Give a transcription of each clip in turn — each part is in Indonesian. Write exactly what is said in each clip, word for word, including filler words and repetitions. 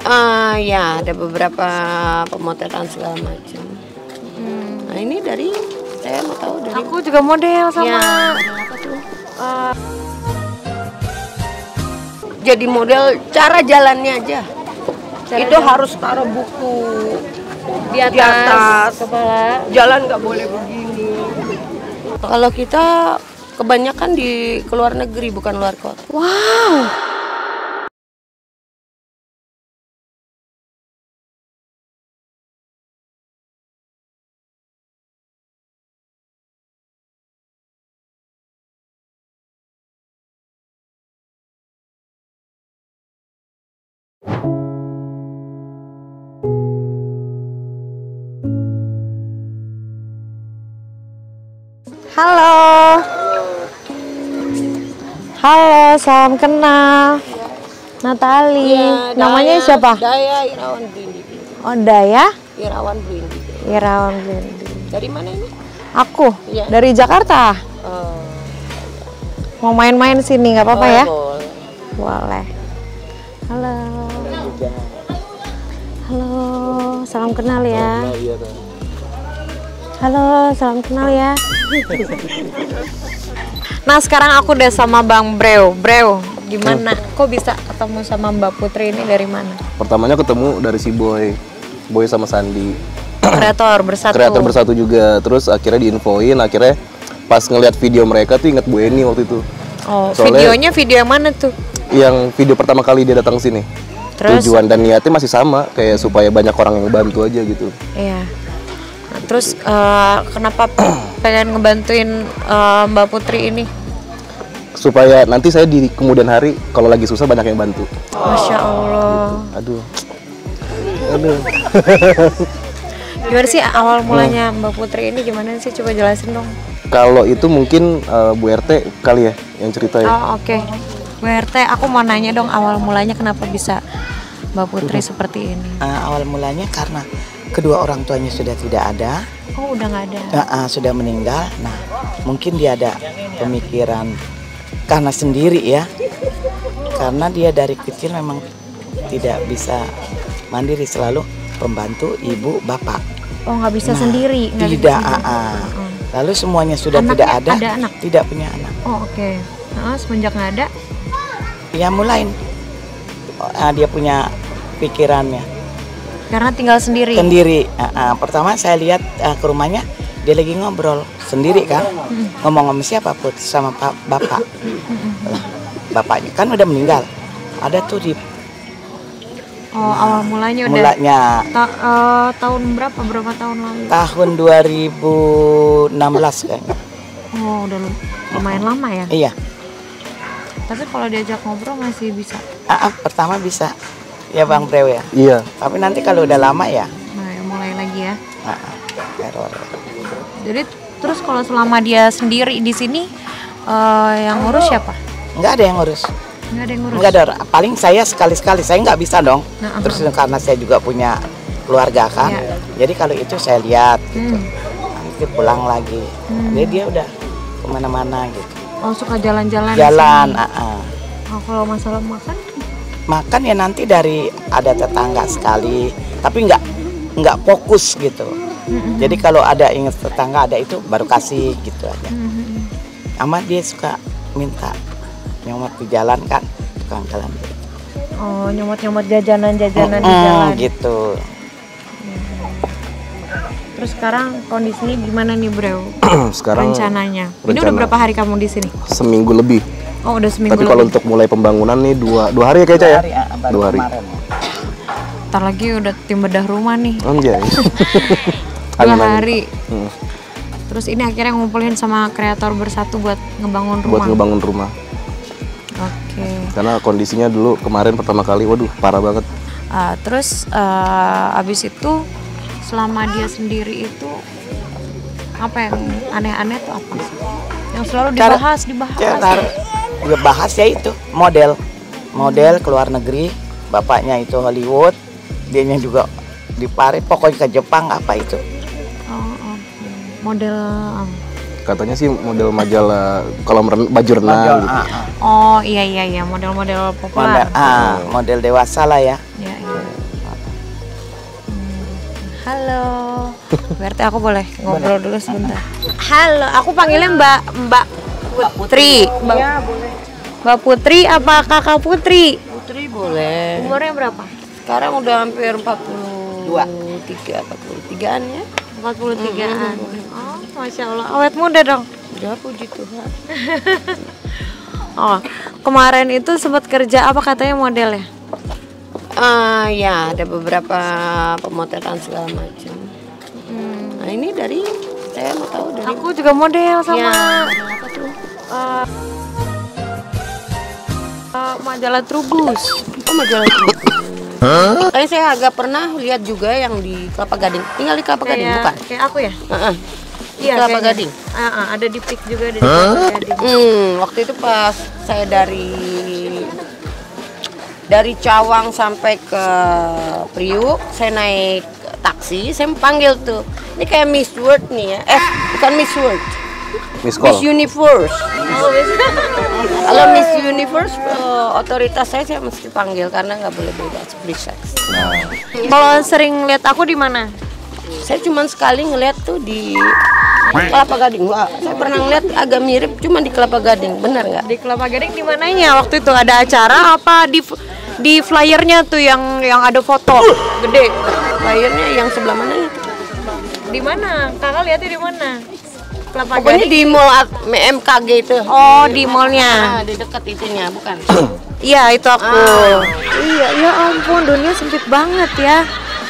Uh, ya, ada beberapa pemotretan segala macam. Hmm. Nah ini dari, saya mau tahu dari. Aku juga model sama. Ya, model apa tuh? Uh, jadi model cara jalannya aja. Cara itu jalan. Harus taruh buku di atas, di atas. Kepala. Jalan nggak boleh begini. Kalau kita kebanyakan di luar negeri bukan luar kota. Wow. Halo. Halo, salam kenal. Natali. Ya, namanya Daya, siapa? Daya Irawan Blindi. Oh, Daya? Irawan Blindi. Irawan Blindi. Dari mana ini? Aku, ya. Dari Jakarta. Oh. Mau main-main sini, nggak apa-apa oh, ya? Boleh. Boleh. Halo. Halo, salam kenal ya. Halo, salam kenal ya. Nah, sekarang aku udah sama Bang Breu. Breu, gimana? Kok bisa ketemu sama Mbak Putri ini dari mana? Pertamanya ketemu dari si Boy. Boy sama Sandi. Kreator bersatu. Kreator bersatu juga. Terus akhirnya diinfoin, akhirnya pas ngeliat video mereka tuh inget Bu Eni waktu itu. Oh, soalnya, videonya video yang mana tuh? Yang video pertama kali dia datang sini. Terus? Tujuan dan niatnya masih sama, kayak supaya banyak orang yang bantu aja gitu. Iya. Nah, terus uh, kenapa pengen ngebantuin uh, Mbak Putri ini? Supaya nanti saya di kemudian hari kalau lagi susah banyak yang bantu. Masya Allah. Aduh. Aduh. Gimana sih awal mulanya hmm. Mbak Putri ini gimana sih? Coba jelasin dong. Kalau itu mungkin uh, Bu R T kali ya yang cerita ya. Oh, oke. Okay. Bu R T, aku mau nanya dong awal mulanya kenapa bisa Mbak Putri hmm. seperti ini? Uh, awal mulanya karena kedua orang tuanya sudah tidak ada. Oh, udah nggak ada. Uh, uh, sudah meninggal. Nah, mungkin dia ada pemikiran karena sendiri ya. Karena dia dari kecil memang tidak bisa mandiri, selalu pembantu ibu bapak. Oh, nggak bisa nah, sendiri? Gak tidak. Bisa sendiri. Uh, uh. Lalu semuanya sudah Anaknya tidak ada, ada anak? Tidak punya anak. Oh, oke. Okay. Nah, semenjak nggak ada? Ya mulai uh, dia punya pikirannya. Karena tinggal sendiri? Sendiri. Uh, uh, pertama saya lihat uh, ke rumahnya, dia lagi ngobrol sendiri kan. Hmm. Ngomong sama siapa Put? Sama pak, bapak. Hmm. Lah, bapaknya kan udah meninggal. Ada tuh di... Oh, awal mulanya udah? Mulanya. Ta uh, tahun berapa? Berapa tahun lalu? Tahun dua ribu enam belas kayaknya. Oh, udah lumayan uh, lama ya? Iya. Tapi kalau diajak ngobrol masih bisa? Ah, pertama bisa. Ya Bang Breu ya? Iya. Tapi nanti kalau udah lama ya? Nah, ya mulai lagi ya? Ah, error. Jadi terus kalau selama dia sendiri di sini, uh, yang ngurus siapa? Nggak ada yang ngurus. Nggak ada yang ngurus? Nggak ada. Paling saya sekali-sekali, saya nggak bisa dong. Nah, uh-huh. Terus karena saya juga punya keluarga kan. Ya. Jadi kalau itu saya lihat gitu. Hmm. Nanti pulang lagi. Hmm. Jadi dia udah kemana-mana gitu. Oh, suka jalan-jalan? Jalan, ah, ah. Oh, kalau masalah makan? Makan ya nanti dari ada tetangga sekali, tapi nggak nggak fokus gitu. Mm-hmm. Jadi kalau ada ingat tetangga ada itu baru kasih gitu aja. Mm-hmm. Amat dia suka minta nyomot di jalan kan, tukang jalan. Oh, nyomot-nyomot jajanan-jajanan mm-hmm, di jalan. Gitu. Mm-hmm. Terus sekarang kondisinya gimana nih Breu? Sekarang rencananya. Rencana. Ini udah berapa hari kamu di sini? Seminggu lebih. Oh, udah seminggu. Tapi kalau untuk mulai pembangunan nih dua dua hari ya kayaknya ya. Hari, ah, dua hari. Ntar lagi udah tim bedah rumah nih. Anjay. Dua hari. Hmm. Terus ini akhirnya ngumpulin sama kreator bersatu buat ngebangun rumah. Buat ngebangun rumah. Oke. Okay. Karena kondisinya dulu kemarin pertama kali, waduh parah banget. Uh, terus uh, abis itu selama dia sendiri itu apa yang aneh-aneh tuh apa? Yang selalu dibahas, dibahas. Ya, bahas ya itu model, model ke luar negeri, bapaknya itu Hollywood, dianya juga di Paris, pokoknya ke Jepang apa itu. Oh, oh. Model. Katanya sih model majalah kolam baju renang. Model, gitu. ah, ah. Oh iya iya iya model-model populer. Model, ah, model dewasa lah ya. Ya, iya. Halo. Berarti aku boleh ngobrol dulu sebentar. Halo, aku panggilnya Mbak Mbak Putri. Mbak, Iya, boleh. Mbak Putri apa Kakak Putri? Putri boleh. Umurnya berapa? Sekarang udah hampir empat puluh tiga, empat puluh tigaan ya. empat puluh tigaan. Oh, Masya Allah. Awet muda dong. Udah, puji Tuhan. Oh, kemarin itu sempat kerja apa katanya modelnya? Ah ya, ada beberapa pemotretan segala macam. Hmm. Nah ini dari saya mau tahu dari. Aku juga model sama Ya, model apa tuh? uh, uh, majalah Trubus. Oh, majalah itu. Kayaknya saya agak pernah lihat juga yang di Kelapa Gading. Tinggal di Kelapa Gading, Kayak, bukan? kayak aku ya? Heeh. Iya, Kelapa kayaknya. Gading. Ah, ah, ada di Pik juga ada di Kelapa Gading. Hmm, waktu itu pas saya dari dari Cawang sampai ke Priuk, saya naik taksi, saya panggil tuh. Ini kayak Miss World nih ya. Eh, bukan Miss World. Miss Miss Call. Universe. Oh, bisa. Kalau Miss Universe, eh, otoritas saya saya mesti panggil karena nggak boleh bebas free sex. Nah, Kalau sering lihat aku di mana? Saya cuma sekali ngeliat tuh di Kelapa Gading. Wah, saya pernah ngeliat agak mirip cuma di Kelapa Gading. Benar nggak? Di Kelapa Gading di mananya? Waktu itu ada acara apa di di flyernya tuh yang yang ada foto gede? Layarnya yang sebelah mana itu? Di mana? Kakak lihatnya di mana? Kelapa Pokoknya Gading. di mall at- M K G itu. Oh, di mallnya. Ah, di dekat itunya, bukan? Iya, itu aku. Ah. Iya, ya ampun, dunia sempit banget ya.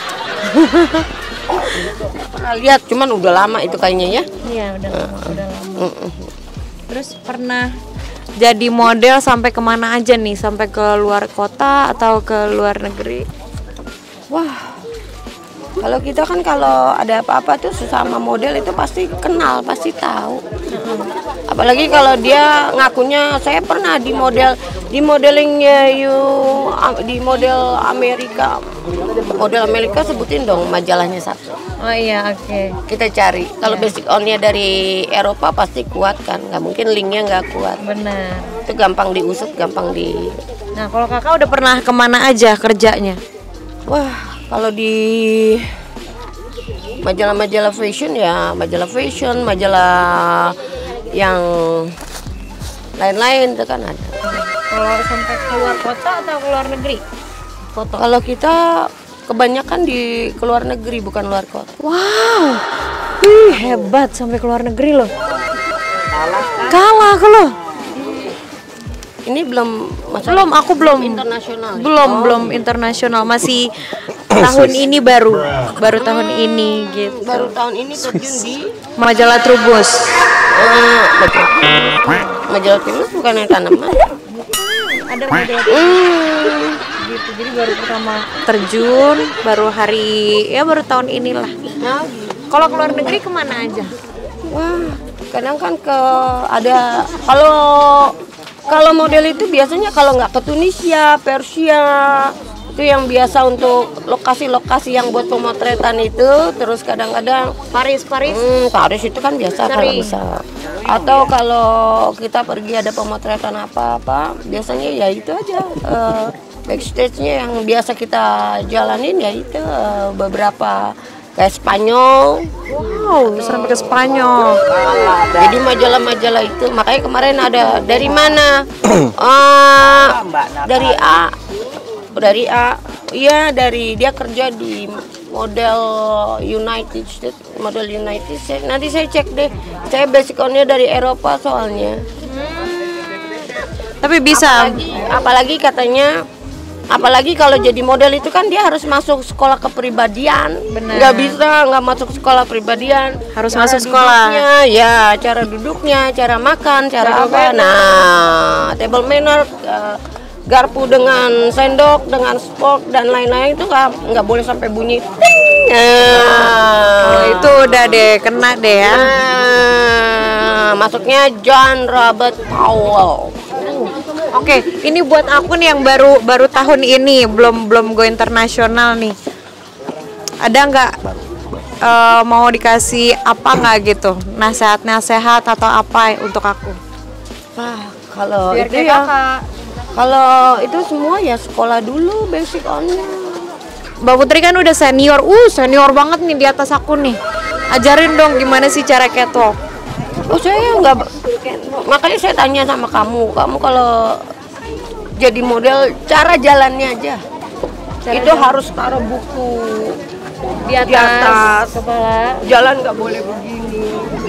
Pernah lihat, cuman udah lama itu kayaknya ya. Iya, udah lama, udah lama. Mm-mm. Terus pernah jadi model sampai kemana aja nih? Sampai ke luar kota atau ke luar negeri? Wah, kalau kita kan kalau ada apa-apa tuh sesama model itu pasti kenal, pasti tahu. Apalagi kalau dia ngakunya saya pernah di model di modelingnya you di model Amerika. Model Amerika sebutin dong majalahnya satu. Oh iya, oke. Kita cari. Kalau basic on-nya dari Eropa pasti kuat kan, nggak mungkin linknya nggak kuat. Benar. Itu gampang diusut, gampang di. Nah, kalau kakak udah pernah kemana aja kerjanya? Wah, kalau di majalah-majalah fashion ya majalah fashion, majalah yang lain-lain itu kan ada. Kalau sampai keluar kota atau keluar negeri? Foto. Kalau kita kebanyakan di keluar negeri bukan luar kota. Wow, wih hebat sampai keluar negeri loh. Kalah aku loh. Ini belum masuk Belum, aku belum. internasional. ya? Belum, belum internasional. Masih tahun ini baru, baru tahun ini gitu. Baru tahun ini terjun di Majalah Trubus. eh, majalah majalah timnas bukan yang tanaman. Ada majalah Hmm. gitu. Jadi baru pertama terjun, baru hari ya baru tahun inilah. Nah, Kalau keluar negeri kemana aja? wah, kadang kan ke ada kalau kalau model itu biasanya kalau nggak ke Tunisia, Persia, itu yang biasa untuk lokasi-lokasi yang buat pemotretan itu. Terus kadang-kadang Paris, Paris. hmm, Paris itu kan biasa kalau Sering. bisa. Atau kalau kita pergi ada pemotretan apa-apa, biasanya ya itu aja eh, backstage-nya yang biasa kita jalanin ya itu eh, beberapa kayak Spanyol. Wow, sampai ke Spanyol. Jadi majalah-majalah itu makanya kemarin ada dari mana? Eh, dari A, dari A, iya dari dia kerja di model United States, model United States. Nanti saya cek deh. Saya basic on-nya dari Eropa soalnya. Tapi bisa. Apalagi, apalagi katanya. Apalagi kalau jadi model itu kan dia harus masuk sekolah kepribadian. Benar. Nggak bisa nggak masuk sekolah pribadian. Harus Cara masuk sekolah. duduknya, ya, cara duduknya, cara makan, cara apa. Nah, table manner, eh, garpu dengan sendok, dengan fork dan lain-lain itu nggak nggak boleh sampai bunyi. Ting. Nah, Oh, itu udah deh kena deh ya. Nah, masuknya John Robert Powell. Oke, ini buat aku nih yang baru baru tahun ini belum belum go internasional nih. Ada nggak eh, mau dikasih apa nggak gitu? Nasihat-nasihat atau apa untuk aku? Wah, kalau Biar itu kayak ya, kakak. kalau itu semua ya sekolah dulu basic on-nya. Mbak Putri kan udah senior, uh senior banget nih di atas aku nih. Ajarin dong gimana sih cara catwalk. Oh saya nggak, makanya saya tanya sama kamu, kamu kalau jadi model cara jalannya aja. Cara itu jalan. Harus taruh buku di atas, di atas. Kepala. Jalan nggak boleh begini.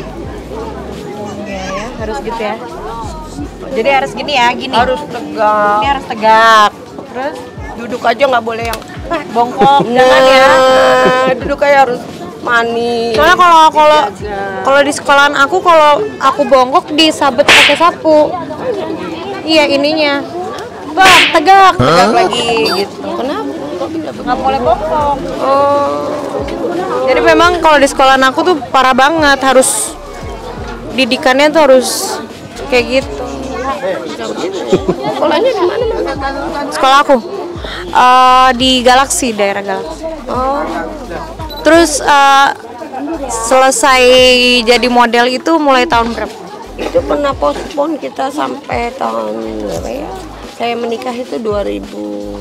Ya, ya, harus gitu ya. Jadi harus gini ya, gini. Harus tegak. Ini harus tegak. Terus duduk aja nggak boleh yang bongkok, nah, jangan ya. Duduk kayak harus manis. Soalnya kalau kalau kalau di sekolahan aku kalau aku bongkok disabet pakai sapu. Iya ininya. Bang, tegak. Tegak lagi gitu. Kenapa? Nggak boleh bongkok. Oh. Jadi memang kalau di sekolahan aku tuh parah banget, harus didikannya tuh harus kayak gitu. Sekolahnya di mana? Sekolah aku uh, di Galaksi, daerah Galaksi. Oh. Terus uh, selesai jadi model itu mulai tahun berapa? Itu pernah postpone kita sampai tahun berapa ya? Saya menikah itu dua ribu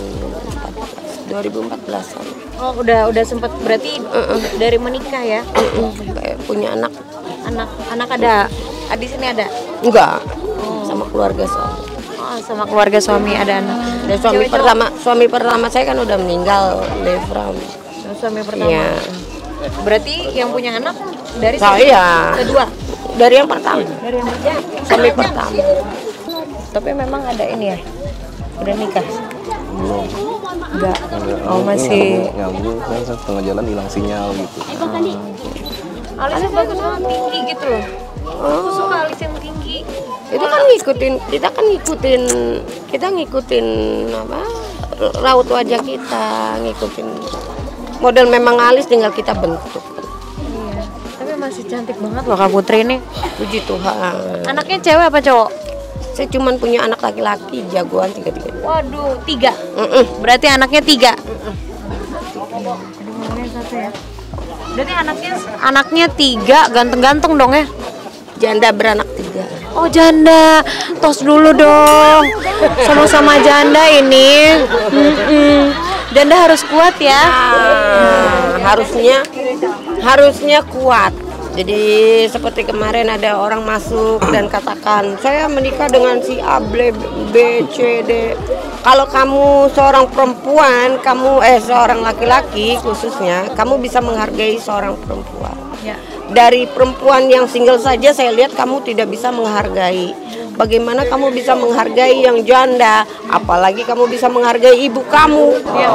empat belas-an. Oh, udah udah sempat berarti uh-uh. dari menikah ya? Uh-uh. Kayak punya anak. Anak anak ada. Di sini ada? Enggak. Sama keluarga suami. Oh, sama keluarga suami ada anak. Dan suami Cewek pertama, cowok. suami pertama saya kan udah meninggal, Devram. Suami pertama. Iya. Berarti yang punya anak dari saya. Kedua. Dari yang pertama. Dari yang pertama. Suami pertama. Tapi memang ada ini ya. Udah nikah? Belum. Enggak. Oh, masih nyambung kan setengah jalan hilang sinyal gitu. Hmm. Alisnya bagus banget, tinggi gitu loh. Aku suka alis yang tinggi. Itu kan ngikutin, kita kan ngikutin, kita ngikutin apa? Raut wajah kita, ngikutin model memang alis tinggal kita bentuk. Iya. Tapi masih cantik banget loh Kak Putri ini. Puji Tuhan. Anaknya cewek apa cowok? Saya cuma punya anak laki-laki, jagoan tiga-tiga. Waduh, tiga. Mm-mm. Berarti anaknya tiga. Aduh, satu ya. Berarti anaknya anaknya tiga, ganteng-ganteng dong ya? Janda beranak tiga. Oh janda, tos dulu dong. Sama-sama janda ini. Mm-mm. Janda harus kuat ya. Nah, harusnya harusnya kuat. Jadi seperti kemarin ada orang masuk dan katakan saya menikah dengan si A, B, B, C, D. Kalau kamu seorang perempuan, kamu eh seorang laki-laki khususnya, kamu bisa menghargai seorang perempuan. Ya. Dari perempuan yang single saja saya lihat kamu tidak bisa menghargai. Bagaimana kamu bisa menghargai yang janda? Apalagi kamu bisa menghargai ibu kamu.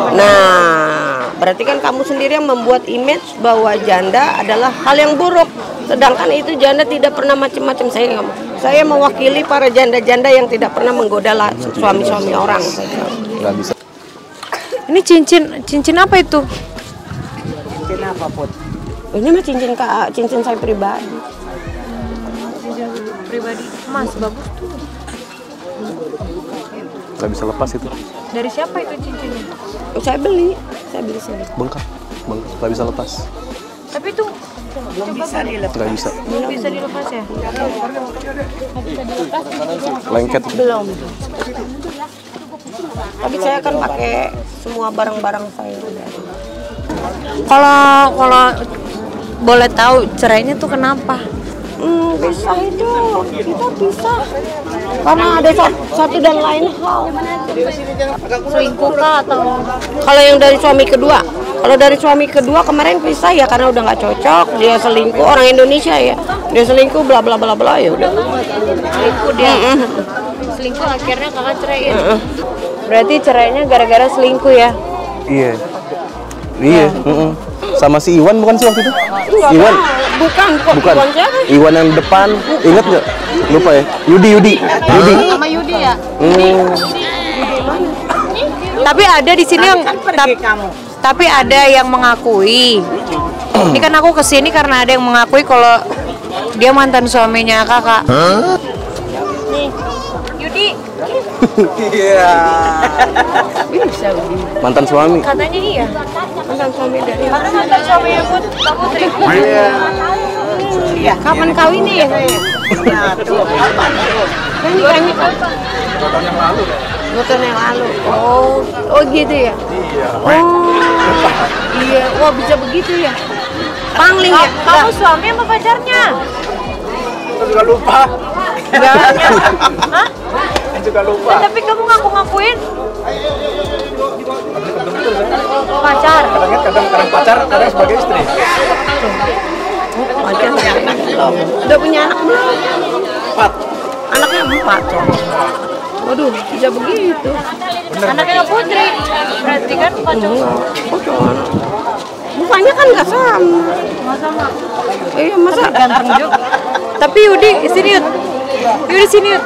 Nah, berarti kan kamu sendiri yang membuat image bahwa janda adalah hal yang buruk. Sedangkan itu janda tidak pernah macam-macam. Saya nggak mau. Saya mewakili para janda-janda yang tidak pernah menggoda suami-suami orang. Nggak bisa. Ini cincin, cincin apa itu? Cincin apa Put? Ini mah cincin kak, cincin saya pribadi. Pribadi, Mas bagus tuh. Nggak bisa lepas itu. Dari siapa itu cincinnya? Saya beli, saya beli sendiri. Bengkak, bengkak. Nggak bisa lepas. Tapi itu Belum bisa dilepas. Nggak bisa. belum bisa dilepas ya? Lengket. Belum. Tapi saya akan pakai semua barang-barang saya. Kalau kalau boleh tahu cerainya tuh kenapa? Hmm, bisa itu, kita bisa. Karena ada satu dan lain hal. Selingkuh kah atau? Kalau yang dari suami kedua, kalau dari suami kedua kemarin pisah ya karena udah nggak cocok, dia selingkuh, orang Indonesia ya, dia selingkuh bla bla bla bla ya udah. Selingkuh dia. Selingkuh akhirnya kakak ceraiin. Berarti cerainya gara-gara selingkuh ya? Iya. Iya. Mm-mm. Sama si Iwan bukan sih waktu itu? Iwan. Bukan, kok Bukan. Iwan siapa? Iwan yang depan. Ingat nggak? Lupa ya. Yudi, Yudi. Yudi. Sama Yudi ya? Hmm. Tapi ada di sini yang tap- tapi ada yang mengakui. Ini kan aku kesini karena ada yang mengakui kalau dia mantan suaminya kakak. Nih, Yudi. Iya. Mantan suami. Katanya iya. Mantan suami dari Karena mantan suaminya Put, Kak Putri. ya, kapan kawinnya ya saya? Nah, tuh. Kan nikahnya dua tahun yang lalu. Dua tahun yang lalu. Oh, oh gitu ya. Oh. Kok bisa begitu ya? Pangling ya? Kamu suami apa pacarnya? Aku juga lupa. Enggak. Hah? Aku juga lupa. Ya, tapi kamu ngaku-ngakuin pacar. Kadang kadang kadang pacar, kadang sebagai istri. Pacar udah punya anak belum? Empat. Anaknya empat. Waduh, bisa begitu. Anaknya Putri. Berarti kan kocok. Kocok anak. Mukanya kan nggak sama. Nggak sama. Iya, masa Ganteng juga. Tapi Yudi, sini Yud. Yudi sini Yud.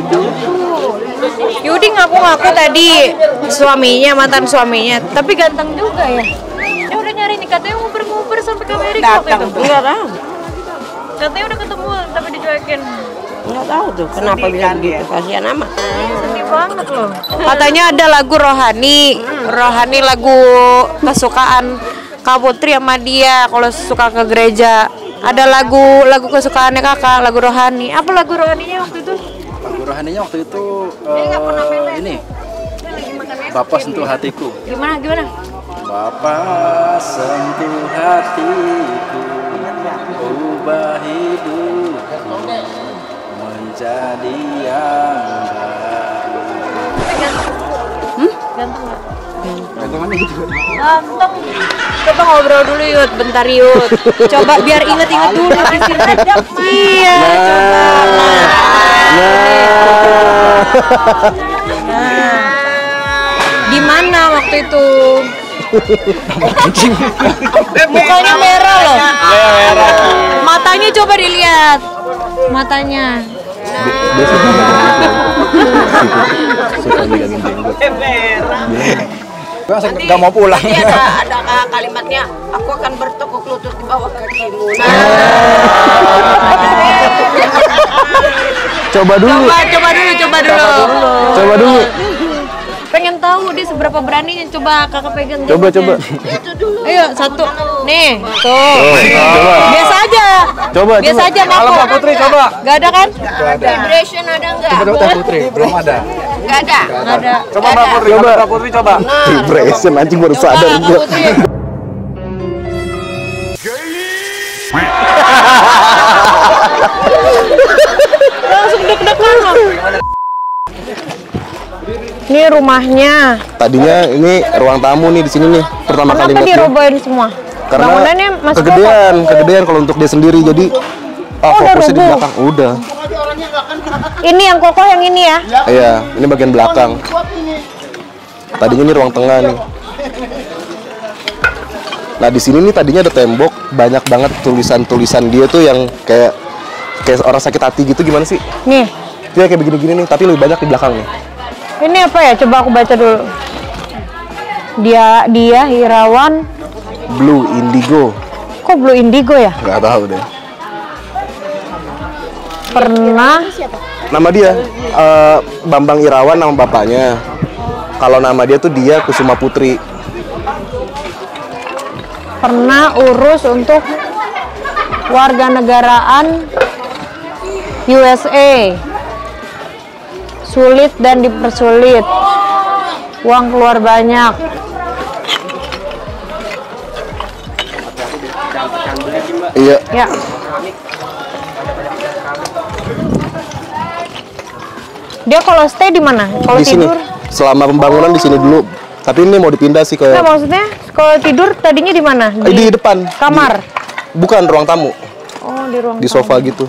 Yudi ngaku-ngaku tadi suaminya, mantan suaminya. Tapi ganteng juga ya. Dia udah nyari nih, katanya nguber-nguber sampai ke Amerika waktu itu. Enggak tahu. Katanya udah ketemu tapi dicuekin. Enggak tahu tuh kenapa bisa begitu. Kasihan amat. Sedih banget loh. Katanya ada lagu rohani, rohani lagu kesukaan Kak Putri sama dia kalau suka ke gereja. Ada lagu lagu kesukaannya kakak, lagu rohani. Apa lagu rohaninya waktu itu? Lagu rohaninya waktu itu uh, ini. Bapak sentuh hatiku. Gimana gimana? Bapak sentuh hatiku, ubah hidupku menjadi yang baik. Hmm? Ganteng nggak? Gantungannya gitu. Ganteng. Coba ngobrol dulu Yud, bentar Yud. Coba biar inget-inget dulu istirahat. Iya, coba. Nah. Nah. Di mana waktu itu? Mukanya merah loh. Merah. Matanya coba dilihat. Matanya. Suka bilangin jenggot. Nanti nggak mau pulang. Nanti ada, ada kalimatnya, aku akan bertekuk lutut di bawah kakimu. Nah. Coba dulu. Coba, coba dulu, coba dulu. Coba dulu. Pengen tahu dia seberapa beraninya, coba kakak pegang. Coba coba. Ayo satu, nih, tuh. Oh, coba. Biasa aja. Coba Biasa coba. aja Kalau ngaku. Mbak Putri coba. Gak ada kan? Vibration ada enggak? Coba coba Putri, belum ada. Enggak ada. Nggak ada. Coba Mbak Putri, Coba. Mbak Putri coba. Vibration anjing baru Coba sadar Kak gua. Putri. Langsung deg-degan loh. Ini rumahnya. Tadinya ini ruang tamu nih di sini nih. Pertama kali Kenapa ngeliat dia. dirobohin semua? Karena Bangunannya masih kegedean, kegedean kalau untuk dia sendiri. Jadi oh, Oh, udah fokusnya di rubuh. belakang. Udah. kokoh. Ini yang kokoh yang ini ya? Iya, ini bagian belakang. Tadinya ini ruang tengah nih. Nah, di sini nih tadinya ada tembok, banyak banget tulisan-tulisan dia tuh yang kayak kayak orang sakit hati gitu, gimana sih? Nih. Dia kayak begini-gini nih, tapi lebih banyak di belakang nih. Ini apa ya? Coba aku baca dulu. Dia dia Irawan. Blue Indigo. Kok Blue Indigo ya? Nggak tahu deh. Pernah. Nama dia eh, Bambang Irawan nama bapaknya. Kalau nama dia tuh Dia Kusuma Putri. Pernah urus untuk warganegaraan U S A. Sulit dan dipersulit. Uang keluar banyak. Iya. Ya. Dia kalau stay di mana? Kalau Di sini. tidur? Selama pembangunan di sini dulu. Tapi ini mau dipindah sih ke Nah, maksudnya kalau tidur tadinya di mana? Eh, di depan. kamar. Di- bukan ruang tamu. Oh, di ruang Di tamu. sofa gitu.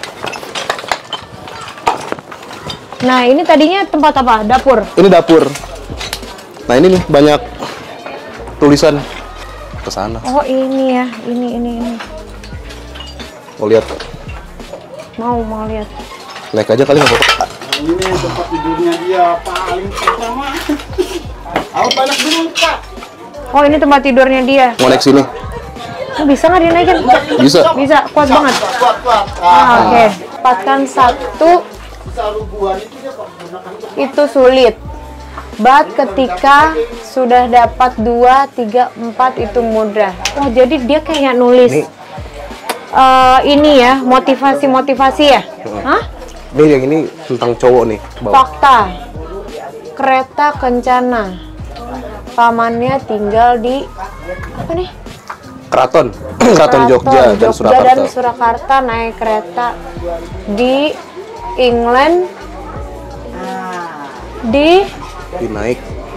Nah, ini tadinya tempat apa? Dapur. Ini dapur. Nah, ini nih banyak tulisan ke sana. Oh, ini ya. Ini ini ini. Mau lihat? Mau mau lihat. Naik aja kali nggak apa-apa. Ini tempat tidurnya dia paling pertama. Aku banyak dulu Kak. Oh, ini tempat tidurnya dia. Mau naik sini? Oh, bisa nggak dinaikin? Bisa. Bisa, kuat banget. Kuat kuat. Ah, Oke, dapatkan satu itu sulit. But ketika sudah dapat dua, tiga, empat itu mudah. Oh, jadi dia kayak nulis Nih. eh, ini ya, motivasi-motivasi ya? Hah? Ini yang ini tentang cowok nih. Bawah. Fakta. Kereta kencana. Pamannya tinggal di apa nih? Keraton, Keraton Jogja, dan Surakarta. dan Surakarta naik kereta di England, di Di naik,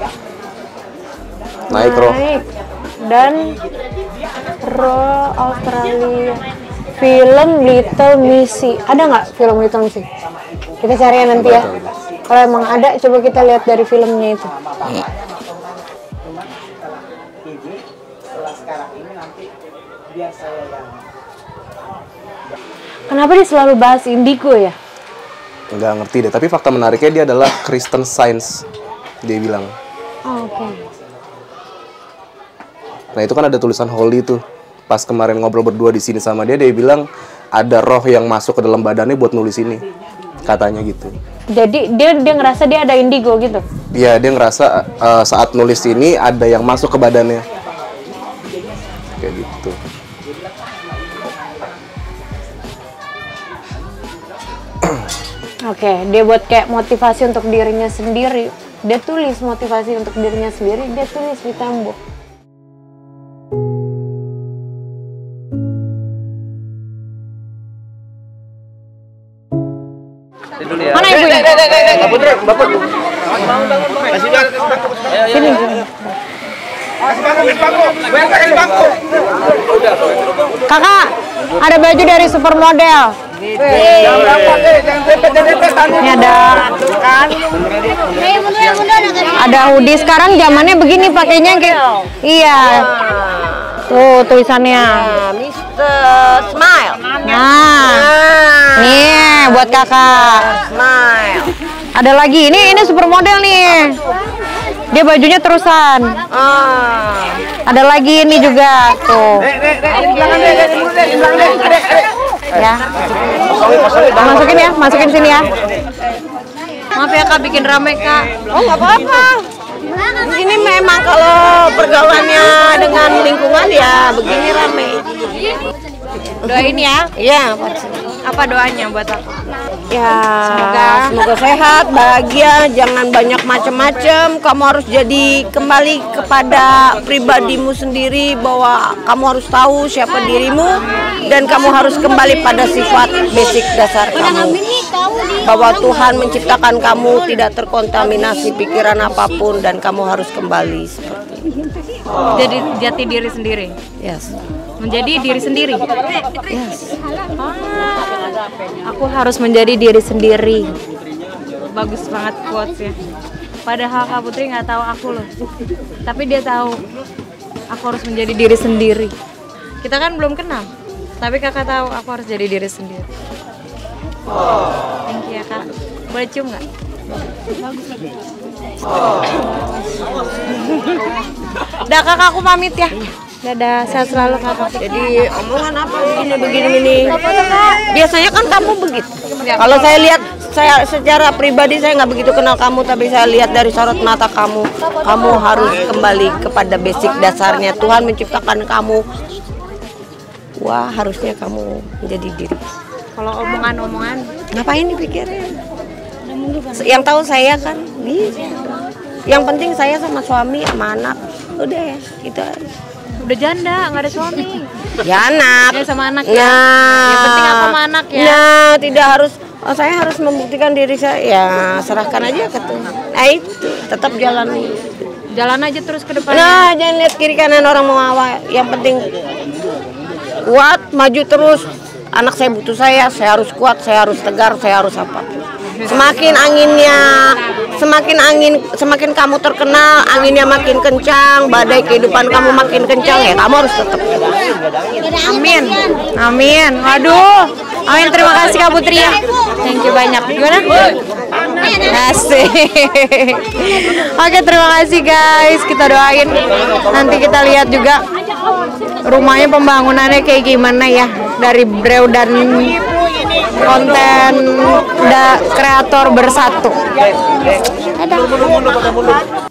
naik roh. naik dan roh Australia. Film Little Missy, ada nggak film Little Missy? Kita cari ya nanti ya. Kalau emang ada, coba kita lihat dari filmnya itu. Kenapa dia selalu bahas indigo ya? Nggak ngerti deh, tapi fakta menariknya dia adalah Christian Science, dia bilang. Oh, oke. Okay. Nah itu kan ada tulisan holy tuh. Pas kemarin ngobrol berdua di sini sama dia, dia bilang ada roh yang masuk ke dalam badannya buat nulis ini, katanya gitu. Jadi dia dia ngerasa dia ada indigo gitu? Iya, dia ngerasa uh, saat nulis ini ada yang masuk ke badannya, kayak gitu. Oke, okay, dia buat kayak motivasi untuk dirinya sendiri. Dia tulis motivasi untuk dirinya sendiri, dia tulis di tembok. Mana ibunya? Sini. Kakak, ada baju dari Supermodel. Ini ada ada hoodie. Sekarang zamannya begini pakainya kayak iya. Tuh tulisannya mister Smile. Nah, nih buat kakak. Smile. Ada lagi, ini ini Supermodel nih. Dia bajunya terusan. Ah. Ada lagi ini juga tuh. Ya. Masukin ya, masukin sini ya. Maaf ya Kak, bikin rame Kak. Oh nggak apa-apa. Ini memang kalau pergaulannya dengan lingkungan ya begini rame. Doain ya. Iya. Apa doanya buat aku? Ya, Semoga semoga sehat, bahagia, jangan banyak macam-macam. Kamu harus jadi kembali kepada pribadimu sendiri, bahwa kamu harus tahu siapa dirimu dan kamu harus kembali pada sifat basic dasar kamu. Bahwa Tuhan menciptakan kamu tidak terkontaminasi pikiran apapun dan kamu harus kembali seperti itu. jadi jati diri sendiri. Yes. Menjadi diri sendiri. Yes. Ah, aku harus menjadi diri sendiri. Bagus banget quotes-nya. Padahal Kak Putri nggak tahu aku loh, tapi dia tahu aku harus menjadi diri sendiri. Kita kan belum kenal, tapi kakak tahu aku harus jadi diri sendiri. Thank you ya Kak. Boleh cium nggak? Udah kakak, aku pamit ya. Dadah, sehat selalu kakak. Jadi omongan apa begini-begini ini? Biasanya kan kamu begitu. Kalau saya lihat, saya secara pribadi saya nggak begitu kenal kamu, tapi saya lihat dari sorot mata kamu, kamu harus kembali kepada basic dasarnya. Tuhan menciptakan kamu. Wah, harusnya kamu menjadi diri. Kalau omongan-omongan, Ngapain dipikirin? Yang tahu saya kan, bisa. Yang penting saya sama suami, sama anak. Udah ya, gitu aja. udah janda, nggak ada suami. Ya anak. Ya sama anak ya. Nah, Yang penting aku sama anak ya. Nah, tidak harus. Oh, saya harus membuktikan diri saya. Ya, serahkan aja ke Tuhan. Nah, itu tetap jalani. Jalan aja terus ke depan. Nah, jangan lihat kiri kanan orang mau apa. Yang penting kuat, maju terus. Anak saya butuh saya, saya harus kuat, saya harus tegar, saya harus apa. Semakin anginnya, semakin angin, semakin kamu terkenal, anginnya makin kencang, badai kehidupan kamu makin kencang, ya kamu harus tetap. Amin, amin. Waduh, amin. Terima kasih Kak Putri ya. Thank you banyak. Gimana? Asik. Oke, terima kasih guys. Kita doain. Nanti kita lihat juga rumahnya pembangunannya kayak gimana ya, dari Brew dan konten da kreator bersatu. Dadah.